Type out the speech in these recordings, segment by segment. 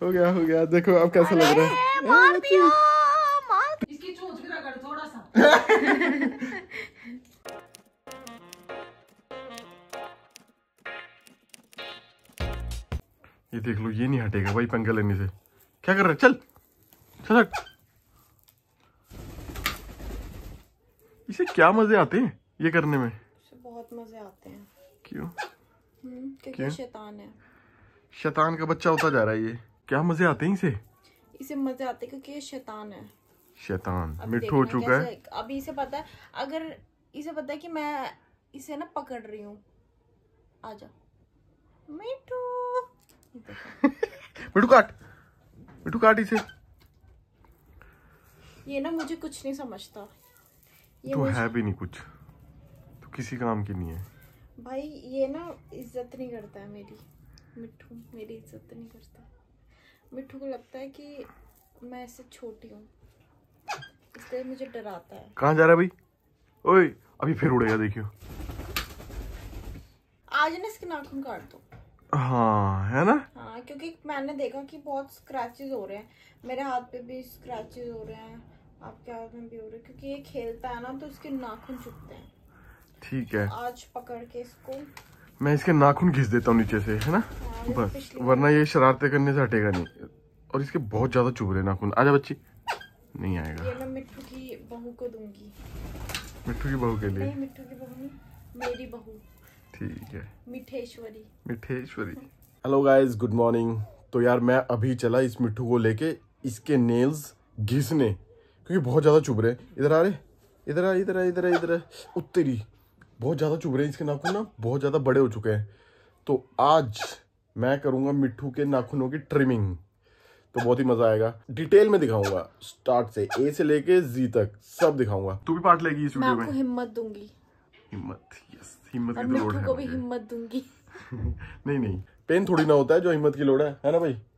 हो गया। देखो अब कैसा लग रहा है। मार दिया, मार। इसकी चोंच गिरा कर थोड़ा सा। ये देख लो, ये नहीं हटेगा भाई पंगा लेने से। क्या कर रहा है? चल चल हट। इसे क्या मजे आते हैं ये करने में? इसे बहुत मजे आते हैं। क्यों? क्योंकि शैतान है। शैतान का बच्चा होता जा रहा है ये। क्या मजे आते हैं इसे मजे आते हैं क्योंकि ये शैतान है। शैतान मिठू हो चुका है। अभी इसे पता है, अगर इसे पता है कि मैं इसे ना पकड़ रही हूँ। आजा मिठू। मिठू काट इसे। ये ना मुझे कुछ नहीं समझता। ये तो है भी नहीं कुछ, तो किसी काम की नहीं है भाई। ये ना इज्जत नहीं करता है मेरी। मिठू मेरी इज्जत नहीं करता। मिठू को लगता है कि मैं इससे छोटी हूँ, इसलिए मुझे डराता है। कहाँ जा रहा है भाई? ओए अभी फिर उड़ेगा, देखियो। आज ना इसके नाखून काट दो। हाँ है ना। हाँ, क्योंकि मैंने देखा कि बहुत स्क्रैचेस हो रहे हैं। मेरे हाथ पे भी स्क्रैचेस हो रहे हैं, आपके हाथ में भी हो रहे हैं, क्योंकि ये खेलता है ना तो इसके नाखून चुभते हैं। ठीक है, आज पकड़ के इसको मैं इसके नाखून घिस देता हूँ नीचे से, है ना। बस, वरना ये शरारतें करने से हटेगा नहीं। और इसके बहुत ज्यादा चुभ रहे नाखून। आजा बच्ची। नहीं आएगा। ये मैं मिट्टू की बहू को दूंगी। मिट्टू की बहू के लिए? नहीं, मिट्टू की बहू नहीं, मेरी बहू। ठीक है, Mitheshwari. Hello guys, good morning. तो यार मैं अभी चला इस मिट्टू को लेके इसके नेल्स घिसने, क्योंकि बहुत ज्यादा चुभ रहे। इधर आ रहे, इधर आ उत्तरी। बहुत ज्यादा चुभ रहे हैं इसके नाखून ना, बहुत ज्यादा बड़े हो चुके हैं। तो आज मैं करूंगा मिट्टू के नाखूनों की ट्रिमिंग। तो बहुत ही मजा आएगा। डिटेल में दिखाऊंगा, स्टार्ट से ए से लेके जी तक सब दिखाऊंगा। तू भी पार्ट लेगी इस वीडियो में? मैं आपको हिम्मत दूंगी। हिम्मत? यस, हिम्मत और की तो लोड़ है को भी मुझे। हिम्मत दूंगी। नहीं, पेन थोड़ी ना होता है जो हिम्मत की लोड़ है ना भाई।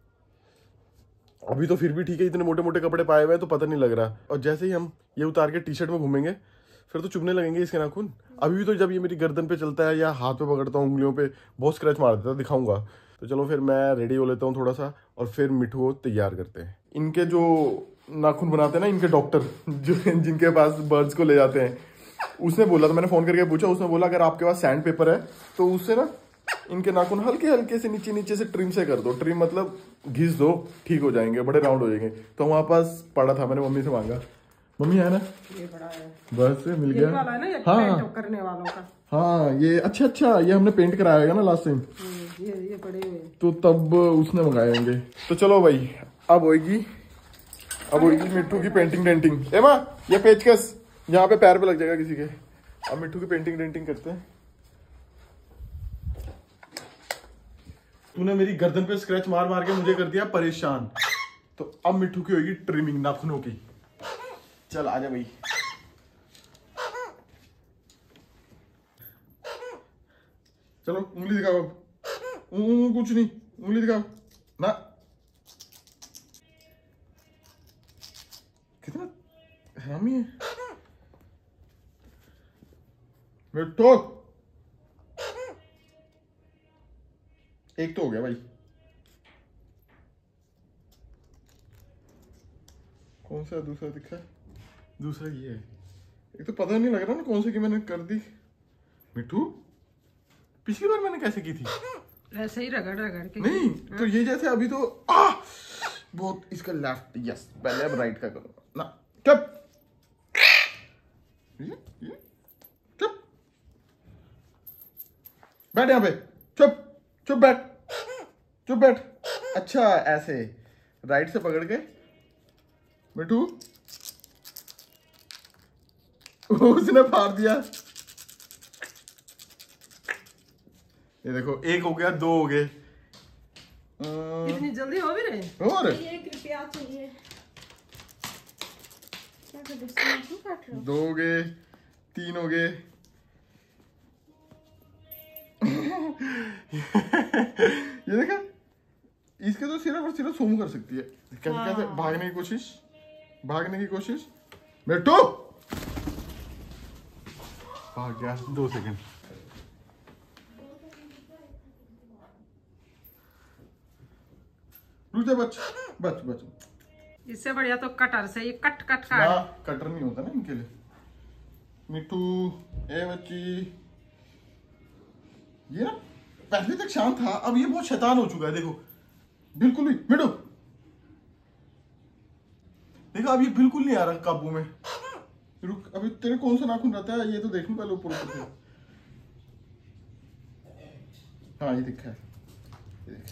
अभी तो फिर भी ठीक है, इतने मोटे मोटे कपड़े पाए हुए हैं तो पता नहीं लग रहा। और जैसे ही हम ये उतार के टी शर्ट में घूमेंगे फिर तो चुभने लगेंगे इसके नाखून। अभी भी तो जब ये मेरी गर्दन पे चलता है या हाथ पे पकड़ता हूँ, उंगलियों पे बहुत स्क्रैच मार देता है, दिखाऊंगा। तो चलो फिर मैं रेडी हो लेता हूँ थोड़ा सा, और फिर मिठू को तैयार करते हैं। इनके जो नाखून बनाते हैं ना, इनके डॉक्टर जो जिनके पास बर्ड्स को ले जाते हैं, उसने बोला था, मैंने फोन करके पूछा, उसने बोला अगर आपके पास सैंड पेपर है तो उससे ना इनके नाखून हल्के हल्के से नीचे से ट्रिम से कर दो। ट्रिम मतलब घिस दो, ठीक हो जाएंगे, बड़े राउंड हो जाएंगे। तो हमारे पास पड़ा था, मैंने मम्मी से मांगा। मम्मी है ना, ये बड़ा है, बस मिल गया। वाला है ना, ये हाँ पेंट करने वालों का। हाँ ये अच्छा ये हमने पेंट कराया ना लास्ट टाइम, ये पड़े हुए तो तब उसने मंगाए होंगे। तो चलो भाई, अब होगी मिट्टू की पेंटिंग डेंटिंग। ए माँ, ये पेचकस यहाँ पे पैर पे लग जाएगा किसी के। अब मिट्टू की पेंटिंग डेंटिंग करते हैं। तूने मेरी गर्दन पे स्क्रैच मार मार के मुझे कर दिया परेशान, तो अब मिट्टू की होगी ट्रिमिंग नाखूनों की। चल आजा भाई। चलो उंगली दिखाओ। कुछ नहीं, उंगली दिखाओ ना। कितना हरामी है मिट्टू। एक तो हो गया भाई, कौन सा दूसरा दिखा? दूसरा ये है। एक तो पता नहीं लग रहा ना कौन सी की मैंने कर दी। मिट्टू, पिछली बार मैंने कैसे की थी? ऐसे ही रगड़ के। नहीं तो ये जैसे अभी तो बहुत इसका लेफ्ट। यस, पहले अब राइट का करो ना। चुप चुप, बैठ यहाँ पे। चुप बैठ। अच्छा ऐसे राइट से पकड़ के मिट्टू। उसने फाड़ दिया। ये देखो, एक हो गया, दो हो गए। इतनी जल्दी हो भी रहे? और ये कृपया चाहिए। क्या कर काट रहे हो? 2 हो गए, 3 हो गए। ये देखा, इसके तो सिर्फ और सिर्फ सूम कर सकती है। कैसे भागने की कोशिश। मिट्टू भाग गया। 2 सेकंड। रुक जा, बच बच बच। इससे बढ़िया तो कटर से ये कट कट ना काट। कटर नहीं होता ना इनके लिए। मिट्टू ए बच्ची, ये ना पहले तक शांत था, अब ये बहुत शैतान हो चुका है। देखो बिल्कुल भी मिट्टू, देखो अब ये बिल्कुल नहीं आ रहा काबू में। रुक, अभी तेरे कौन सा नाखून रहता है ये तो देखूं पहले ऊपर ऊपर से। हाँ ये दिखा है, ये देख।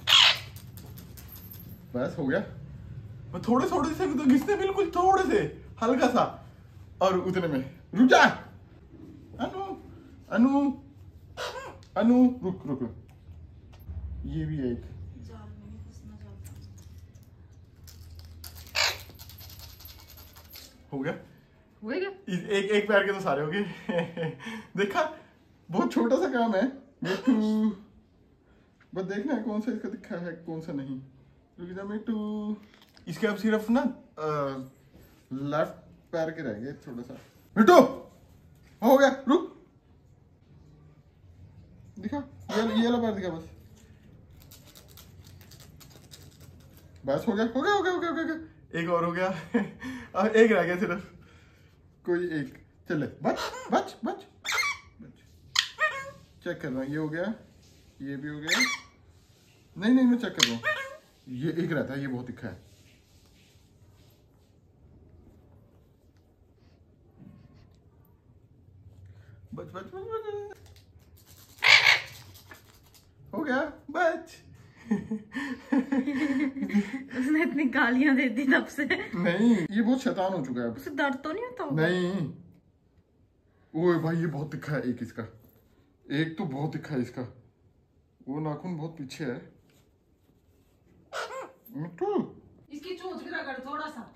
बस हो गया। मैं थोड़े थोड़े से तो घिसने, बिल्कुल थोड़े से, हल्का सा, और उतने में रुक जा। अनु अनु अनु रुक रुक रुक, ये भी है एक। जाल में नहीं फंसना चाहता। हो गया, हो गया। एक एक पैर के तो सारे हो गए। देखा, बहुत छोटा सा काम है मिट्टू, बस देखना है कौन सा इसका दिखा है कौन सा नहीं। रुक जा मिट्टू, इसके अब सिर्फ ना लेफ्ट पैर के रह गए थोड़ा सा। मिट्टू हो गया, रुक, दिखा ये वाला पैर दिखा, बस हो गया हो गया हो गया हो गया हो गया। एक और हो गया। अब एक रह गया सिर्फ, कोई एक। चले बच बच बच बच, चेक कर रहा हूँ, ये हो गया, ये भी हो गया। नहीं नहीं मैं चेक कर रहा हूँ, ये एक रहता है, ये बहुत दिखा है। बच बच बच बच, हो गया बच। उसने इतनी गालियां दे दी तब से। नहीं ये बहुत शैतान हो चुका है। उसे दर्द तो नहीं होता होगा? नहीं, ओए भाई ये बहुत दिखा है एक इसका, एक तो बहुत दिखा है इसका, वो नाखून बहुत पीछे है। मिट्टू इसकी चोंच भी रगड़ थोड़ा सा।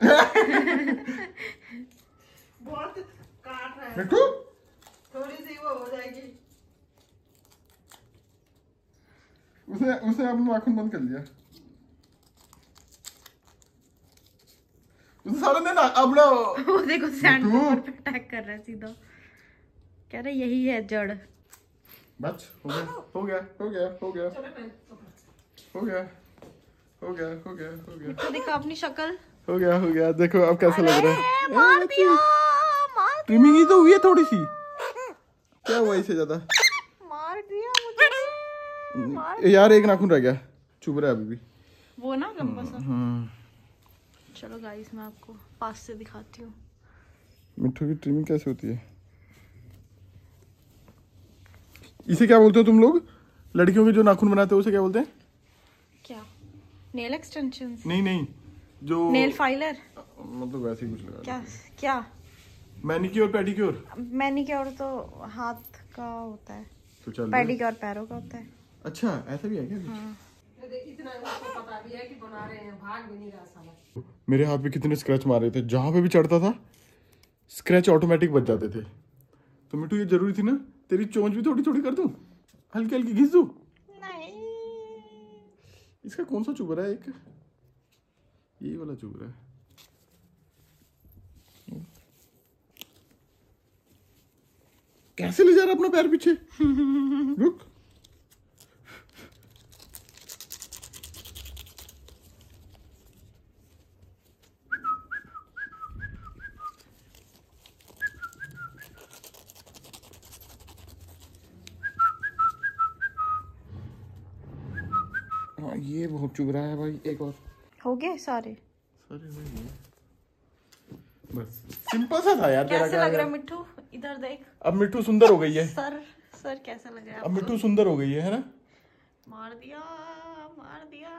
बहुत काट रहा है, मिट्टू, थोड़ी सी वो हो जाएगी। उसने उसने अपना नाखून बंद कर लिया। उसने सारे दिन अपना वो देखो सैंड मिट्टू। पेपर पे अटैक कर रहा है सीधा, कह रहा यही है जड़। बच हो गया हो गया हो गया हो गया चलो मैं तो हो गया हो गया हो गया हो गया तो देखो अपनी शक्ल। हो गया। देखो अब कैसा लग रहा है। मार दिया, मार ट्रिमिंग ही तो हुई है थोड़ी सी, क्या हुआ इससे ज्यादा? मार दिया मुझे, मार। यार एक नाखून रह गया, चुभ रहा है अभी भी। वो ना लंबा सा। चलो गाइस मैं आपको पास से दिखाती हूँ। मिट्टू की ट्रिमिंग कैसे होती है? इसे क्या बोलते हो तुम लोग? लड़कियों के जो नाखून बनाते हैं उसे क्या बोलते हैं? क्या? Nail extensions? नहीं जो नेल फाइलर? मतलब वैसे ही कुछ लगा। क्या क्या? Manicure pedicure. मैनिक्योर तो हाथ का होता है, तो चल पेडिक्योर पैरों का होता है। अच्छा ऐसा भी है क्या? हाँ। इतना उसको पता भी है कि बना रहे हैं, भाग भी नहीं रहा साला। मेरे हाथ पे कितने स्क्रैच मारे थे, जहां पे भी चढ़ता था स्क्रैच ऑटोमेटिक बच जाते थे। तो मिट्टू ये जरूरी थी ना, तेरी चोंच भी थोड़ी थोड़ी कर दूं, हल्की हल्की घिस दूं? नहीं, इसका कौन सा चुभ रहा है? एक ये वाला चुभ रहा है। कैसे ले जा रहा अपना पैर पीछे? रुक, हाँ ये बहुत चुभ रहा है भाई। एक और हो गए सारे? सारे भाई, बस सिंपल सा था यार। तेरा कैसे क्या लग रहा यार? है मिट्टू? इधर देख। अब मिट्टू सुंदर हो गई है। सर सर कैसा लग रहा है अब आपको? मिट्टू सुंदर हो गई है ना? मार दिया, मार दिया।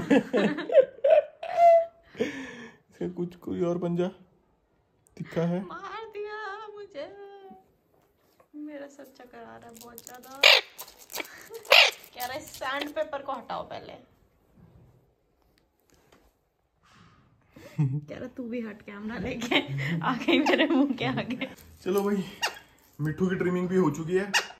इसका कुछ कोई और पंजा दिखा है? मार दिया मुझे, मेरा सर चक्कर आ रहा है बहुत ज्यादा। कह रहा है सैंड पेपर को हटाओ पहले। कह रहा तू भी हट कैमरा लेके आ गई मेरे मुंह के आगे। चलो भाई, मिट्टू की ट्रिमिंग भी हो चुकी है।